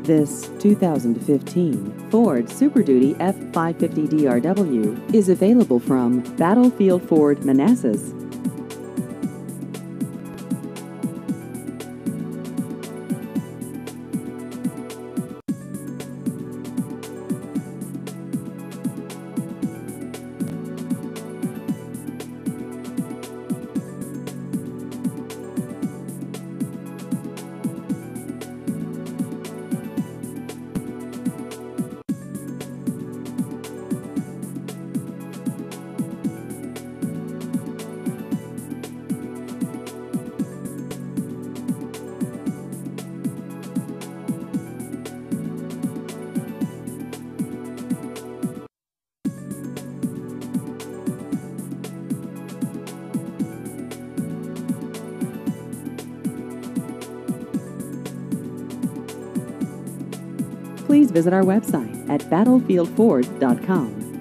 This 2015 Ford Super Duty F550 DRW is available from Battlefield Ford Manassas. Please visit our website at battlefieldford.com.